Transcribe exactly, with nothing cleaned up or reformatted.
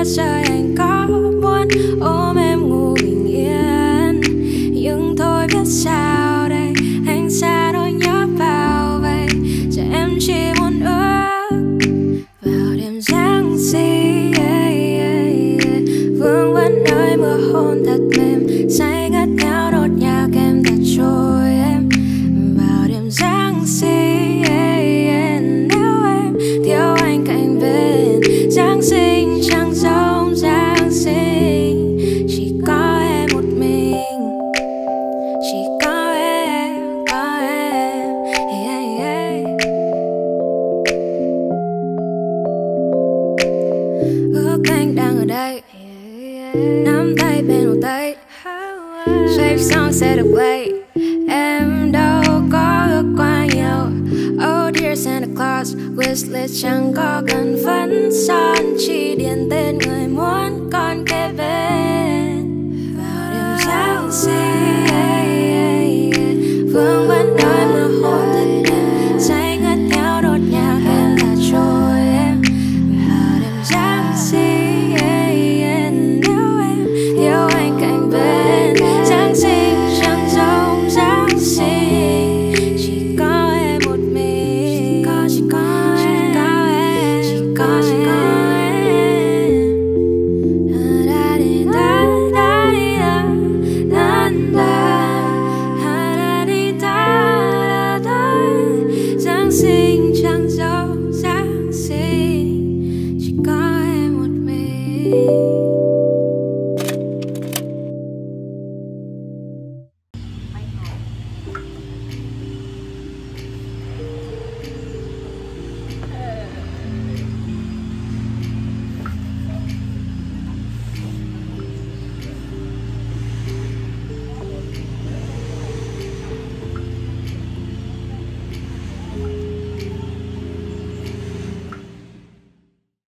trời anh có muốn ôm em ngủ bình yên, nhưng thôi biết sao đây, anh xa nỗi nhớ vào vậy. Giờ em chỉ muốn ước vào đêm Giáng sinh, yeah, yeah, yeah. Vương vấn nơi mưa hôn thật mềm, say ngất ngáo đốt nhạc em thật trôi em vào đêm Giáng sinh, yeah, yeah. Nếu em thiếu anh cạnh bên, Giáng sinh chẳng giống Giáng sinh, chỉ có em một mình, chỉ có em, có em, yeah, yeah. Ước anh đang ở đây, nắm tay bên hồ Tây, shave xong sẽ được play. Em đâu có ước quá nhiều. Oh dear Santa Claus, wish list chẳng có cần phấn son, chỉ điền tên người muốn con kế bên. Vào đêm Giáng sinh, yeah, yeah, yeah. Vương vấn đôi mưa hôn thật em, say ngất ngáo đốt nhạc em đã trôi em vào đêm Giáng sinh, yeah, yeah. Nếu em yêu anh cạnh bên, Giáng sinh chẳng giống Giáng sinh, chỉ có em một mình, chỉ có chỉ có chỉ có em, chỉ có chỉ có em. Da da di da da di da da da.